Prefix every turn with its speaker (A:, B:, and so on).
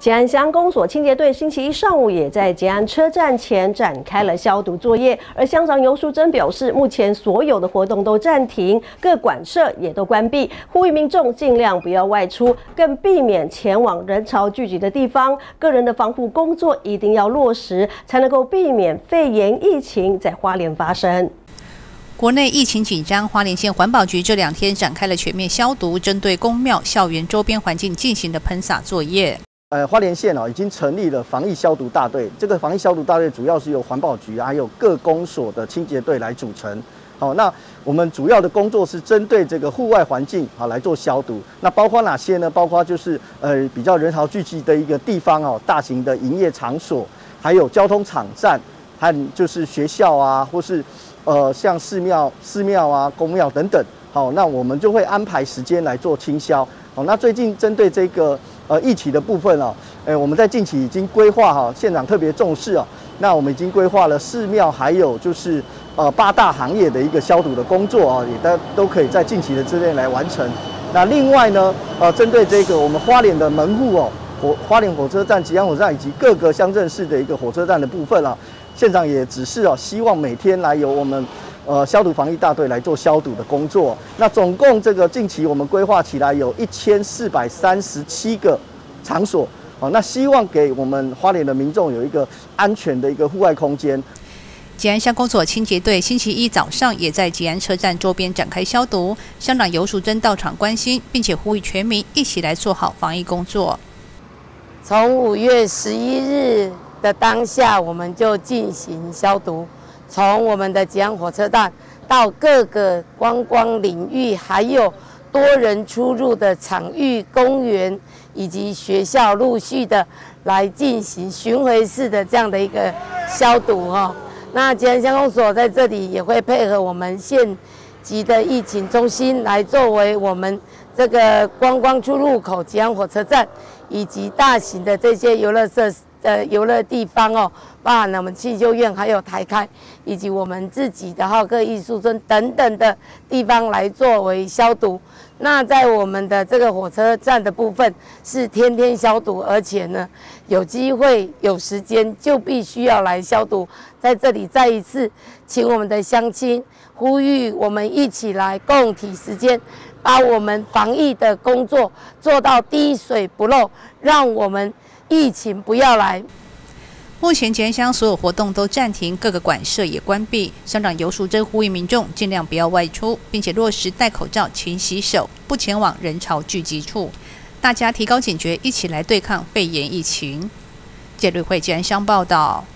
A: 捷安乡公所清洁队星期一上午也在捷安车站前展开了消毒作业，而乡长游淑珍表示，目前所有的活动都暂停，各馆舍也都关闭，呼吁民众尽量不要外出，更避免前往人潮聚集的地方。个人的防护工作一定要落实，才能够避免肺炎疫情在花莲发生。
B: 国内疫情紧张，花莲县环保局这2天展开了全面消毒，针对公庙、校园周边环境进行的喷洒作业。
C: 花莲县已经成立了防疫消毒大队，这个防疫消毒大队主要是由环保局还有各公所的清洁队来组成。好，那我们主要的工作是针对这个户外环境来做消毒。那包括哪些呢？包括就是比较人潮聚集的一个地方大型的营业场所，还有交通场站，还有就是学校啊，或是 像寺庙啊、公庙等等，好，那我们就会安排时间来做清消。好，那最近针对这个疫情的部分我们在近期已经规划县长特别重视那我们已经规划了寺庙，还有就是8大行业的一个消毒的工作也都可以在近期的之内来完成。那另外呢，针对这个我们花莲的门户花莲火车站、吉安火车站以及各个乡镇市的一个火车站的部分县长也指示希望每天来由我们消毒防疫大队来做消毒的工作。那总共这个近期我们规划起来有1437个场所，那希望给我们花莲的民众有一个安全的一个户外空间。
B: 捷安乡公所清洁队星期一早上也在捷安车站周边展开消毒，乡长游淑珍到场关心，并且呼吁全民一起来做好防疫工作。
D: 从5月11日 的当下，我们就进行消毒，从我们的捷安火车站到各个观光领域，还有多人出入的场域、公园以及学校，陆续的来进行巡回式的这样的一个消毒那捷安乡公所在这里也会配合我们县级的疫情中心，来作为我们这个观光出入口捷安火车站以及大型的这些游乐地方包含了我们汽修院，还有台开，以及我们自己的浩克艺术村等等的地方来作为消毒。那在我们的这个火车站的部分是天天消毒，而且呢，有机会有时间就必须要来消毒。在这里再一次请我们的乡亲呼吁，我们一起来共体时间，把我们防疫的工作做到滴水不漏，让我们 疫情不要来。
B: 目前捷安乡所有活动都暂停，各个馆舍也关闭。乡长游淑珍呼吁民众尽量不要外出，并且落实戴口罩、勤洗手，不前往人潮聚集处。大家提高警觉，一起来对抗肺炎疫情。捷旅会捷安乡报道。